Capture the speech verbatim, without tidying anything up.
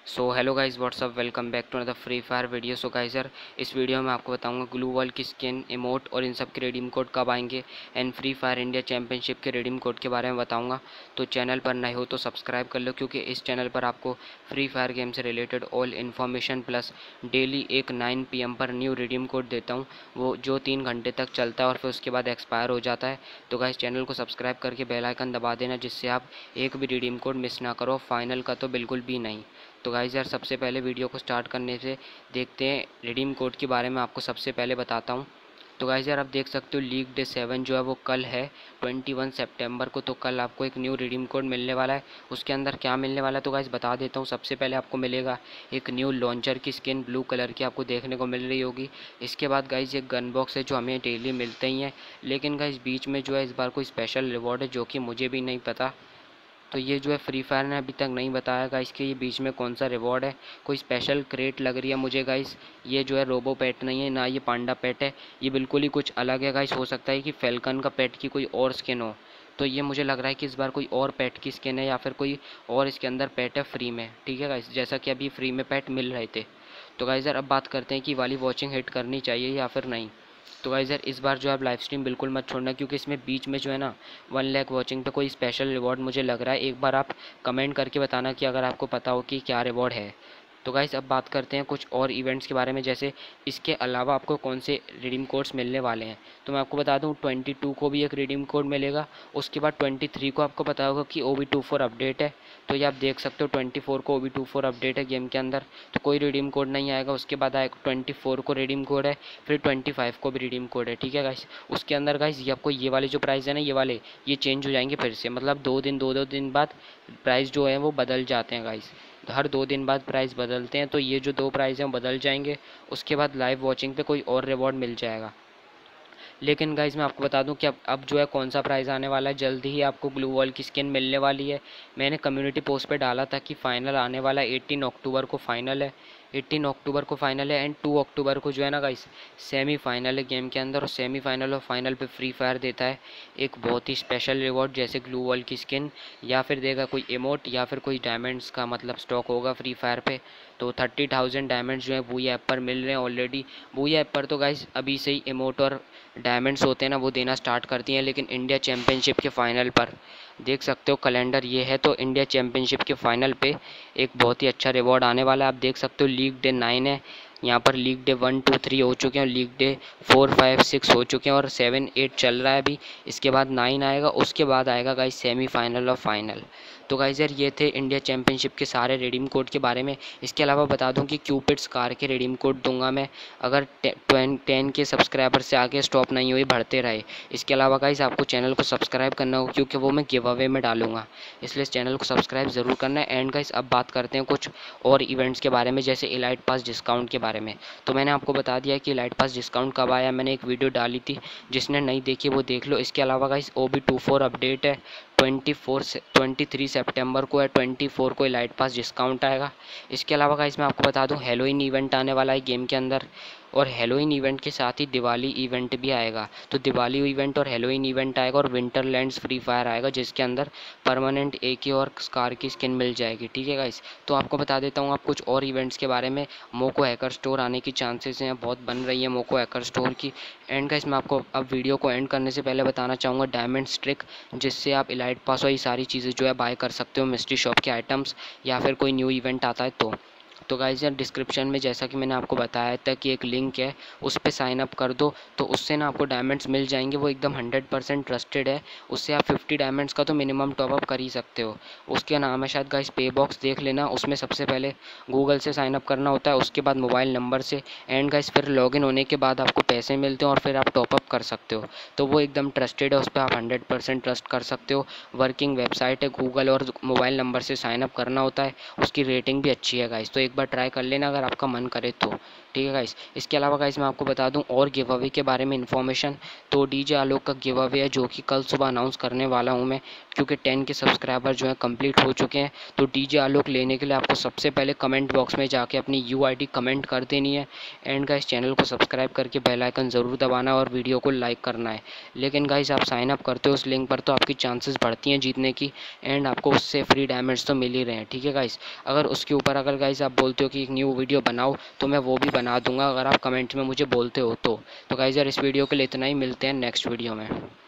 So hello guys, what's up, welcome back to another free fire video. So guys यार, इस वीडियो में आपको बताऊंगा ग्लू वॉल की स्किन, इमोट और इन सब के रिडीम कोड कब आएंगे and free fire India championship के रिडीम कोड के बारे में बताऊंगा। तो चैनल पर नए हो तो सब्सक्राइब कर लो, क्योंकि इस चैनल पर आपको फ्री फायर गेम से related all information plus daily एक नाइन पी एम पर न्यू रिडीम कोड देता हूँ, वो जो तीन घंटे तक चलता है और फिर उसके बाद एक्सपायर हो जाता है। तो गाइस चैनल को सब्सक्राइब करके बेल आइकन दबा देना, जिससे आप एक भी रिडीम कोड मिस ना करो, फाइनल का तो बिल्कुल भी नहीं। तो गाइज़ यार, सबसे पहले वीडियो को स्टार्ट करने से देखते हैं रिडीम कोड के बारे में आपको सबसे पहले बताता हूँ। तो गाइज़ यार, आप देख सकते हो लीग डे सेवन जो है वो कल है, ट्वेंटी वन सितंबर को। तो कल आपको एक न्यू रिडीम कोड मिलने वाला है। उसके अंदर क्या मिलने वाला है तो गाइज़ बता देता हूँ। सबसे पहले आपको मिलेगा एक न्यू लॉन्चर की स्किन, ब्लू कलर की आपको देखने को मिल रही होगी। इसके बाद गाइज़ एक गन बॉक्स है जो हमें डेली मिलते ही हैं, लेकिन गाइज़ बीच में जो है इस बार कोई स्पेशल रिवॉर्ड है जो कि मुझे भी नहीं पता। तो ये जो है फ्री फायर ने अभी तक नहीं बताया गाइस कि ये बीच में कौन सा रिवॉर्ड है। कोई स्पेशल क्रेट लग रही है मुझे गाइस। ये जो है रोबो पेट नहीं है, ना ये पांडा पेट है, ये बिल्कुल ही कुछ अलग है गाइस। हो सकता है कि फैल्कन का पेट की कोई और स्किन हो। तो ये मुझे लग रहा है कि इस बार कोई और पेट की स्किन है, या फिर कोई और इसके अंदर पेट है फ्री में। ठीक है गाइस, जैसा कि अभी फ्री में पेट मिल रहे थे। तो गाइस यार, अब बात करते हैं कि वाली वॉचिंग हिट करनी चाहिए या फिर नहीं। तो गाइस यार, इस बार जो है आप लाइव स्ट्रीम बिल्कुल मत छोड़ना, क्योंकि इसमें बीच में जो है ना वन लाख वॉचिंग पे कोई स्पेशल रिवॉर्ड मुझे लग रहा है। एक बार आप कमेंट करके बताना कि अगर आपको पता हो कि क्या रिवॉर्ड है। तो गाइस, अब बात करते हैं कुछ और इवेंट्स के बारे में, जैसे इसके अलावा आपको कौन से रिडीम कोड्स मिलने वाले हैं। तो मैं आपको बता दूं, ट्वेंटी टू को भी एक रिडीम कोड मिलेगा। उसके बाद ट्वेंटी थ्री को आपको पता होगा कि O B two four update है। तो ये आप देख सकते हो, ट्वेंटी फोर को O B two four update है गेम के अंदर, तो कोई रिडीम कोड नहीं आएगा। उसके बाद आएगा ट्वेंटी फोर को रिडीम कोड है, फिर ट्वेंटी फाइव को भी रिडीम कोड है। ठीक है गाइस, उसके अंदर गाइस ये आपको ये वाले जो प्राइस है ना, ये वाले ये चेंज हो जाएंगे फिर से, मतलब दो दिन दो दो दिन बाद प्राइस जो है वो बदल जाते हैं गाइस। हर दो दिन बाद प्राइस बदलते हैं, तो ये जो दो प्राइस हैं वो बदल जाएंगे। उसके बाद लाइव वॉचिंग पे कोई और रिवॉर्ड मिल जाएगा। लेकिन गाइज मैं आपको बता दूं कि अब अब जो है कौन सा प्राइज़ आने वाला है, जल्दी ही आपको ग्लू वॉल की स्किन मिलने वाली है। मैंने कम्युनिटी पोस्ट पे डाला था कि फ़ाइनल आने वाला है, एटीन अक्टूबर को फ़ाइनल है। एटीन अक्टूबर को फ़ाइनल है एंड टू अक्टूबर को जो है ना गाइस सेमीफाइनल है गेम के अंदर। और सेमीफाइनल और फाइनल पे फ्री फायर देता है एक बहुत ही स्पेशल रिवॉर्ड, जैसे ग्लू वॉल की स्किन, या फिर देगा कोई इमोट, या फिर कोई डायमंड्स का मतलब स्टॉक होगा फ्री फायर पे। तो थर्टी थाउजेंड डायमंड्स जो है बूई ऐप पर मिल रहे हैं ऑलरेडी। बूई ऐप पर तो गाइस अभी से ही इमोट और डायमंड्स होते हैं ना, वो देना स्टार्ट करती हैं। लेकिन इंडिया चैम्पियनशिप के फाइनल पर देख सकते हो, कैलेंडर ये है, तो इंडिया चैम्पियनशिप के फाइनल पे एक बहुत ही अच्छा रिवॉर्ड आने वाला है। आप देख सकते हो लीग डे नाइन है, यहाँ पर league day one two three हो चुके हैं, league day four five six हो चुके हैं, और सेवन एट चल रहा है अभी। इसके बाद नाइन आएगा, उसके बाद आएगा गाइस सेमीफाइनल और फाइनल। तो गाइस यार, ये थे इंडिया चैम्पियनशिप के सारे रिडीम कोड के बारे में। इसके अलावा बता दूं कि क्यूपिड्स कार के रिडीम कोड दूंगा मैं, अगर टेन के सब्सक्राइबर से आगे स्टॉप नहीं हुई, बढ़ते रहे। इसके अलावा गाइस आपको चैनल को सब्सक्राइब करना होगा, क्योंकि वो मैं गिव अवे में डालूंगा, इसलिए इस चैनल को सब्सक्राइब ज़रूर करना है। एंड गाइस, अब बात करते हैं कुछ और इवेंट्स के बारे में, जैसे इलाइट पास डिस्काउंट के बारे में। तो मैंने आपको बता दिया कि इलाइट पास डिस्काउंट कब आया, मैंने एक वीडियो डाली थी, जिसने नहीं देखी वो देख लो। इसके अलावा guys O B two four update है, ट्वेंटी फोर से ट्वेंटी थ्री सेप्टेम्बर को है, ट्वेंटी फोर को इलाइट पास डिस्काउंट आएगा। इसके अलावा गाइस मैं आपको बता दूं, हेलोइन इवेंट आने वाला है गेम के अंदर, और हेलोइन इवेंट के साथ ही दिवाली इवेंट भी आएगा। तो दिवाली इवेंट और हेलोइन इवेंट आएगा, और विंटरलैंड्स फ्री फायर आएगा, जिसके अंदर परमानेंट ए के और स्कार की स्किन मिल जाएगी। ठीक है गाइस, तो आपको बता देता हूँ आप कुछ और इवेंट्स के बारे में। मोको हैकर स्टोर आने की चांसेस हैं, बहुत बन रही है मोको हैकर स्टोर की। एंड गाइस, मैं आपको अब वीडियो को एंड करने से पहले बताना चाहूँगा डायमंड स्ट्रिक, जिससे आप इलाइट पास और ये सारी चीज़ें जो है बाय कर सकते हो, मिस्ट्री शॉप के आइटम्स, या फिर कोई न्यू इवेंट आता है तो। तो गाइस यार, डिस्क्रिप्शन में जैसा कि मैंने आपको बताया था कि एक लिंक है, उस पर साइन अप कर दो, तो उससे ना आपको डायमंड्स मिल जाएंगे। वो एकदम हंड्रेड परसेंट ट्रस्टेड है, उससे आप फिफ्टी डायमंड्स का तो मिनिमम टॉपअप कर ही सकते हो। उसका नाम है शायद गाइस पे बॉक्स, देख लेना। उसमें सबसे पहले गूगल से साइन अप करना होता है, उसके बाद मोबाइल नंबर से। एंड गाइस, फिर लॉगिन होने के बाद आपको पैसे मिलते हैं, और फिर आप टॉपअप कर सकते हो। तो वो एकदम ट्रस्टेड है, उस पर आप हंड्रेड परसेंट ट्रस्ट कर सकते हो। वर्किंग वेबसाइट है, गूगल और मोबाइल नंबर से साइन अप करना होता है। उसकी रेटिंग भी अच्छी है गाइस, तो एक बार ट्राई कर लेना अगर आपका मन करे तो। ठीक है गाइस। इसके अलावा गाइस मैं आपको बता दूं और गिव अवे के बारे में इन्फॉर्मेशन, तो डीजे आलोक का गिव अवे है जो कि कल सुबह अनाउंस करने वाला हूं मैं, क्योंकि टेन के सब्सक्राइबर जो है कंप्लीट हो चुके हैं। तो डीजे आलोक लेने के लिए आपको सबसे पहले कमेंट बॉक्स में जाके अपनी यू आई डी कमेंट कर देनी है, एंड गाइस चैनल को सब्सक्राइब करके बेल आइकन ज़रूर दबाना और वीडियो को लाइक करना है। लेकिन गाइस आप साइन अप करते हो उस लिंक पर तो आपकी चांसेस बढ़ती हैं जीतने की, एंड आपको उससे फ्री डायमंड्स तो मिल ही रहे हैं। ठीक है गाइस, अगर उसके ऊपर अगर गाइस आप बोलते हो कि एक न्यू वीडियो बनाओ तो मैं वो भी बना दूंगा, अगर आप कमेंट में मुझे बोलते हो तो। तो गाइस यार इस वीडियो के लिए इतना ही, मिलते हैं नेक्स्ट वीडियो में।